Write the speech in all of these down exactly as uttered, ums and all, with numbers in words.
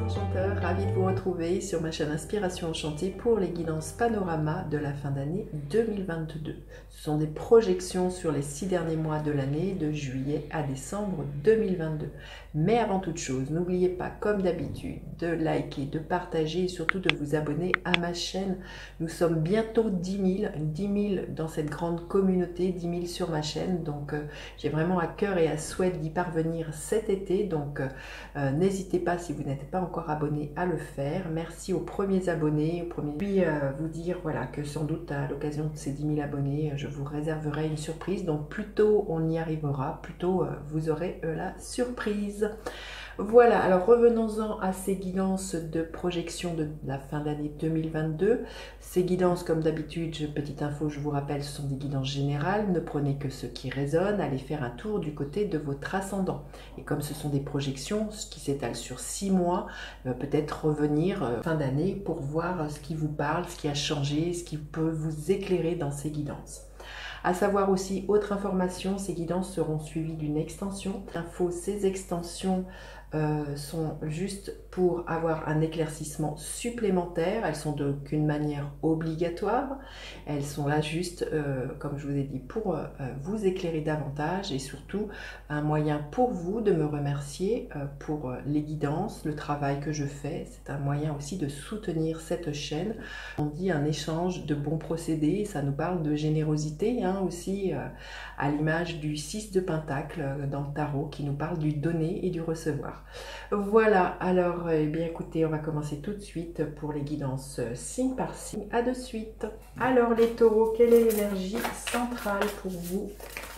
enchanteurs, ravie de vous retrouver sur ma chaîne Inspiration Enchantée pour les guidances panorama de la fin d'année deux mille vingt-deux. Ce sont des projections sur les six derniers mois de l'année, de juillet à décembre deux mille vingt-deux. Mais avant toute chose, n'oubliez pas, comme d'habitude, de liker, de partager et surtout de vous abonner à ma chaîne. Nous sommes bientôt dix mille, dix mille dans cette grande communauté, dix mille sur ma chaîne. Donc euh, j'ai vraiment à cœur et à souhait d'y parvenir cet été. Donc euh, n'hésitez pas, si vous n'êtes pas encore abonné, à le faire. Merci aux premiers abonnés. Aux premiers... Puis euh, vous dire voilà, que sans doute à l'occasion de ces dix mille abonnés, je vous réserverai une surprise. Donc plus tôt on y arrivera, plus tôt euh, vous aurez euh, la surprise. Voilà, alors revenons-en à ces guidances de projection de la fin d'année deux mille vingt-deux. Ces guidances, comme d'habitude, petite info, je vous rappelle, ce sont des guidances générales. Ne prenez que ce qui résonne, allez faire un tour du côté de votre ascendant. Et comme ce sont des projections, ce qui s'étale sur six mois, euh, peut-être revenir euh, fin d'année pour voir ce qui vous parle, ce qui a changé, ce qui peut vous éclairer dans ces guidances. À savoir aussi, autre information, ces guidances seront suivies d'une extension. Info, ces extensions euh, sont juste pour avoir un éclaircissement supplémentaire. Elles sont d'aucune manière obligatoires. Elles sont là juste, euh, comme je vous ai dit, pour euh, vous éclairer davantage et surtout un moyen pour vous de me remercier euh, pour les guidances, le travail que je fais. C'est un moyen aussi de soutenir cette chaîne. On dit un échange de bons procédés, ça nous parle de générosité hein, aussi, euh, à l'image du six de Pentacle euh, dans le tarot qui nous parle du donner et du recevoir. Voilà, alors eh bien écoutez, on va commencer tout de suite pour les guidances euh, signe par signe. À de suite. Alors les taureaux, quelle est l'énergie centrale pour vous?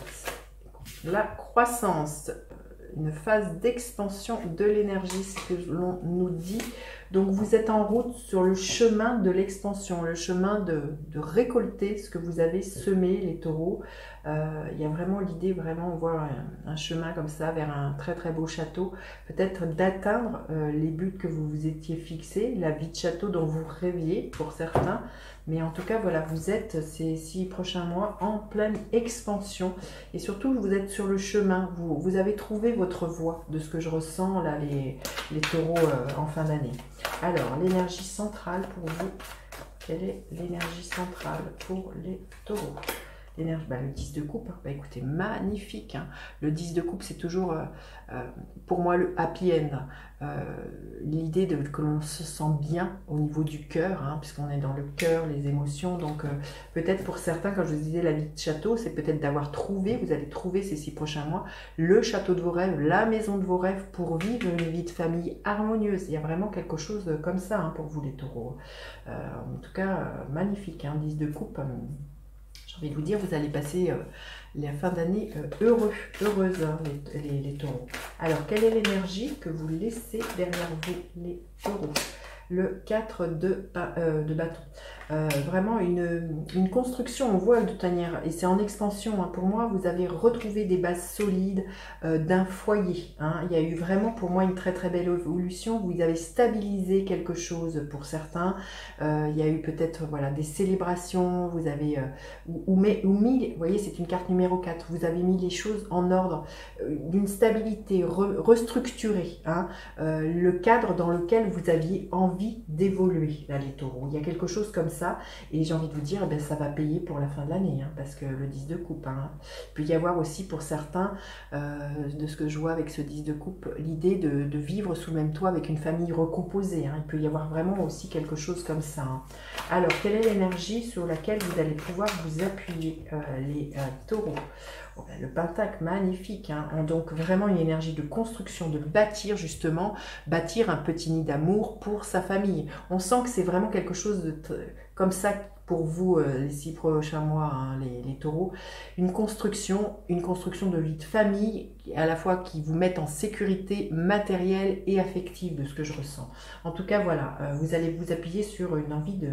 La croissance, une phase d'expansion de l'énergie, ce que l'on nous dit. Donc vous êtes en route sur le chemin de l'expansion, le chemin de, de récolter ce que vous avez semé, les taureaux. Euh, il y a vraiment l'idée, vraiment, on voit un, un chemin comme ça vers un très très beau château, peut-être d'atteindre euh, les buts que vous vous étiez fixés, la vie de château dont vous rêviez pour certains. Mais en tout cas, voilà, vous êtes ces six prochains mois en pleine expansion. Et surtout, vous êtes sur le chemin. Vous, vous avez trouvé votre voie de ce que je ressens, là, les, les taureaux euh, en fin d'année. Alors, l'énergie centrale pour vous. Quelle est l'énergie centrale pour les taureaux? L'énergie, bah, le dix de coupe, bah, écoutez, magnifique. Hein. Le dix de coupe, c'est toujours, euh, euh, pour moi, le happy end. Euh, L'idée de que l'on se sent bien au niveau du cœur, hein, puisqu'on est dans le cœur, les émotions. Donc, euh, peut-être pour certains, quand je vous disais la vie de château, c'est peut-être d'avoir trouvé, vous allez trouver ces six prochains mois, le château de vos rêves, la maison de vos rêves pour vivre une vie de famille harmonieuse. Il y a vraiment quelque chose comme ça hein, pour vous, les taureaux. Euh, en tout cas, euh, magnifique, hein, dix de coupe. Euh, J'ai envie de vous dire, vous allez passer euh, la fin d'année euh, heureux, heureuse, hein, les, les, les taureaux. Alors, quelle est l'énergie que vous laissez derrière vous, les taureaux? Le quatre de, euh, de bâton. Euh, vraiment une, une construction, on voit de toute manière, et c'est en expansion. Hein, pour moi, vous avez retrouvé des bases solides euh, d'un foyer. Hein. Il y a eu vraiment pour moi une très très belle évolution. Vous avez stabilisé quelque chose pour certains. Euh, il y a eu peut-être voilà, des célébrations. Vous avez euh, ou, ou, mis, ou mis, vous voyez, c'est une carte numéro quatre. Vous avez mis les choses en ordre, euh, d'une stabilité, re, restructurée. Hein, euh, le cadre dans lequel vous aviez envie d'évoluer, là, les taureaux. Il y a quelque chose comme ça, et j'ai envie de vous dire, eh bien, ça va payer pour la fin de l'année, hein, parce que le dix de coupe. Hein. Il peut y avoir aussi pour certains, euh, de ce que je vois avec ce dix de coupe, l'idée de, de vivre sous le même toit avec une famille recomposée. Hein. Il peut y avoir vraiment aussi quelque chose comme ça. Hein. Alors, quelle est l'énergie sur laquelle vous allez pouvoir vous appuyer, euh, les euh, taureaux? Le pentacle, magnifique, hein. Donc vraiment une énergie de construction, de bâtir justement, bâtir un petit nid d'amour pour sa famille. On sent que c'est vraiment quelque chose de comme ça pour vous euh, les six prochains mois, hein, les, les taureaux. Une construction, une construction de vie de famille, à la fois qui vous mette en sécurité matérielle et affective de ce que je ressens. En tout cas, voilà, euh, vous allez vous appuyer sur une envie de...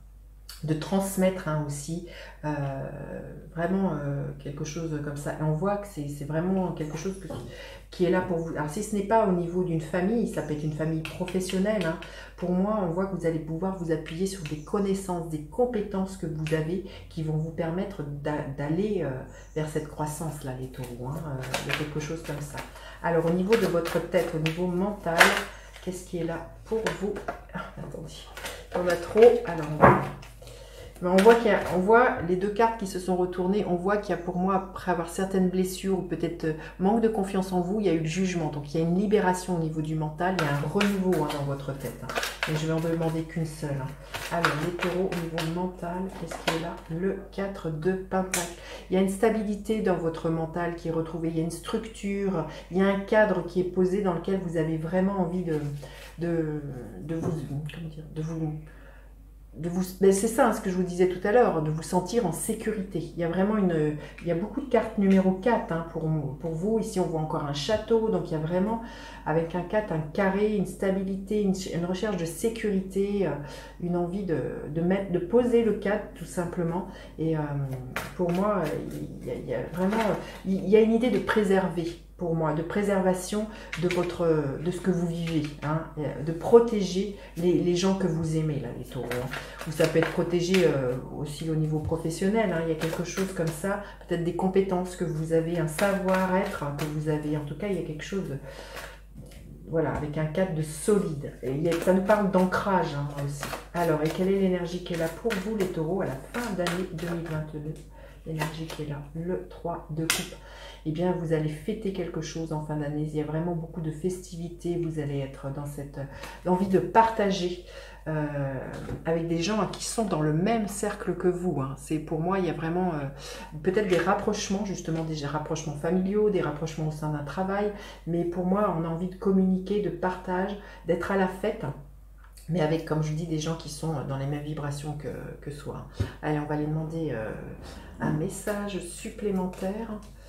de transmettre hein, aussi euh, vraiment euh, quelque chose comme ça. Et on voit que c'est vraiment quelque chose que, qui est là pour vous. Alors si ce n'est pas au niveau d'une famille, ça peut être une famille professionnelle. Hein. Pour moi, on voit que vous allez pouvoir vous appuyer sur des connaissances, des compétences que vous avez qui vont vous permettre d'aller euh, vers cette croissance-là, les taureaux. Hein. Euh, il y a quelque chose comme ça. Alors au niveau de votre tête, au niveau mental, qu'est-ce qui est là pour vous? Ah, attendez, on a trop. Alors, on va... Mais on voit qu'il y a, on voit les deux cartes qui se sont retournées. On voit qu'il y a pour moi, après avoir certaines blessures ou peut-être euh, manque de confiance en vous, il y a eu le jugement. Donc il y a une libération au niveau du mental, il y a un renouveau hein, dans votre tête. Hein. Et je vais en demander qu'une seule. Hein. Alors les taureaux au niveau mental, qu'est-ce qu'il y a là? Le quatre de Pentacle. Il y a une stabilité dans votre mental qui est retrouvée. Il y a une structure, il y a un cadre qui est posé dans lequel vous avez vraiment envie de, de, de vous, comment dire, de vous... C'est ça hein, ce que je vous disais tout à l'heure, de vous sentir en sécurité. Il y a vraiment une, il y a beaucoup de cartes numéro quatre hein, pour, pour vous. Ici, on voit encore un château. Donc, il y a vraiment, avec un quatre, un carré, une stabilité, une, une recherche de sécurité, une envie de, de, mettre, de poser le quatre, tout simplement. Et euh, pour moi, il y, a, il y a vraiment, il y a une idée de préserver. Pour moi, de préservation de, votre, de ce que vous vivez, hein, de protéger les, les gens que vous aimez, là, les taureaux. Hein. Ou ça peut être protégé euh, aussi au niveau professionnel, hein, il y a quelque chose comme ça, peut-être des compétences que vous avez, un savoir-être que vous avez, en tout cas, il y a quelque chose, voilà, avec un cadre de solide. Et il y a, ça nous parle d'ancrage hein, aussi. Alors, et quelle est l'énergie qui est là pour vous, les taureaux, à la fin d'année deux mille vingt-deux? L'énergie qui est là, le trois de coupe. Eh bien, vous allez fêter quelque chose en fin d'année. Il y a vraiment beaucoup de festivités. Vous allez être dans cette envie de partager euh, avec des gens qui sont dans le même cercle que vous. Hein. C'est pour moi, il y a vraiment euh, peut-être des rapprochements, justement des rapprochements familiaux, des rapprochements au sein d'un travail. Mais pour moi, on a envie de communiquer, de partage, d'être à la fête. Mais avec, comme je dis, des gens qui sont dans les mêmes vibrations que, que soi. Allez, on va aller demander euh, un message supplémentaire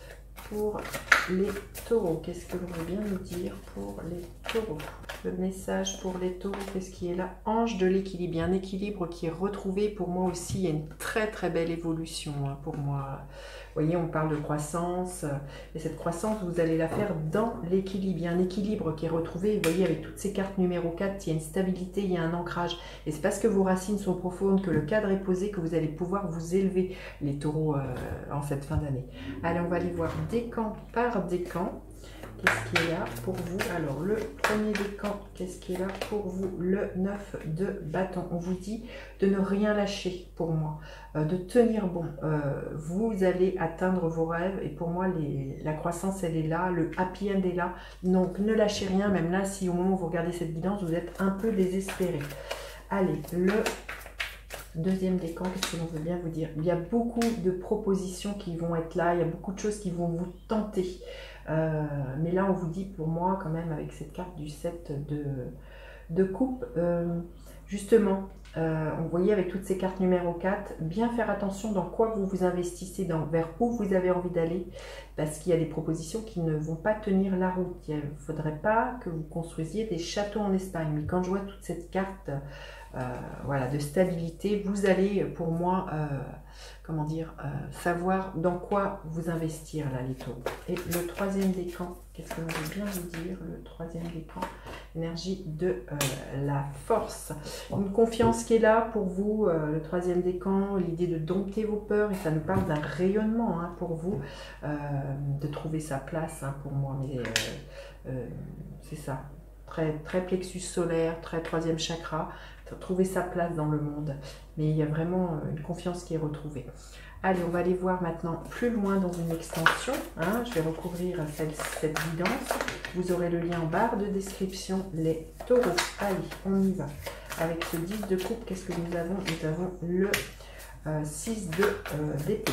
pour les taureaux. Qu'est-ce que vous voulez bien nous dire pour les taureaux? Le message pour les taureaux, qu'est-ce qui est là? Ange de l'équilibre. Il y a un équilibre qui est retrouvé. Pour moi aussi, il y a une très très belle évolution hein, pour moi. Vous voyez, on parle de croissance. Et cette croissance, vous allez la faire dans l'équilibre. Il y a un équilibre qui est retrouvé. Vous voyez, avec toutes ces cartes numéro quatre, il y a une stabilité, il y a un ancrage. Et c'est parce que vos racines sont profondes, que le cadre est posé, que vous allez pouvoir vous élever, les taureaux, euh, en cette fin d'année. Allez, on va aller voir décan par décan. Qu'est-ce qui est là pour vous? Alors, le premier décan, qu'est-ce qui est là pour vous? Le neuf de bâton. On vous dit de ne rien lâcher pour moi, euh, de tenir bon. Euh, vous allez atteindre vos rêves et pour moi, les, la croissance, elle est là, le happy end est là. Donc, ne lâchez rien, même là, si au moment où vous regardez cette guidance, vous êtes un peu désespéré. Allez, le deuxième décan, qu'est-ce que l'on veut bien vous dire? Il y a beaucoup de propositions qui vont être là, il y a beaucoup de choses qui vont vous tenter. Euh, mais là, on vous dit pour moi, quand même, avec cette carte du sept de, de coupe, euh, justement, euh, on voyait avec toutes ces cartes numéro quatre, bien faire attention dans quoi vous vous investissez, dans, vers où vous avez envie d'aller, parce qu'il y a des propositions qui ne vont pas tenir la route. Il ne faudrait pas que vous construisiez des châteaux en Espagne. Mais quand je vois toute cette carte euh, voilà, de stabilité, vous allez, pour moi, euh, comment dire, euh, savoir dans quoi vous investir, là, les taureaux. Et le troisième décan, qu'est-ce que l'on veut bien vous dire? Le troisième décan, énergie de euh, la force. Une confiance qui est là pour vous, euh, le troisième décan, l'idée de dompter vos peurs, et ça nous parle d'un rayonnement hein, pour vous, euh, de trouver sa place hein, pour moi, mais euh, euh, c'est ça. Très, très plexus solaire, très troisième chakra, trouver sa place dans le monde. Mais il y a vraiment une confiance qui est retrouvée. Allez, on va aller voir maintenant plus loin dans une extension. Hein. Je vais recouvrir cette, cette guidance. Vous aurez le lien en barre de description, les taureaux. Allez, on y va. Avec ce dix de coupe, qu'est-ce que nous avons? Nous avons le euh, six de euh, d'épée.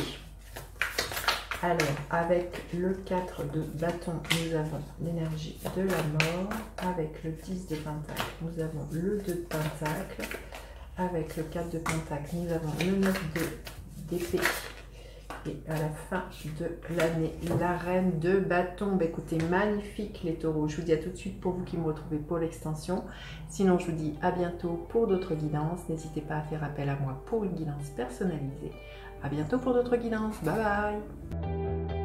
Alors, avec le quatre de bâton, nous avons l'énergie de la mort. Avec le dix de pentacle, nous avons le deux de pentacle. Avec le quatre de pentacle, nous avons le neuf d'épée. Et à la fin de l'année, la reine de bâton. Bah, écoutez, magnifique les taureaux. Je vous dis à tout de suite pour vous qui me retrouvez pour l'extension. Sinon, je vous dis à bientôt pour d'autres guidances. N'hésitez pas à faire appel à moi pour une guidance personnalisée. À bientôt pour d'autres guidances. Bye bye.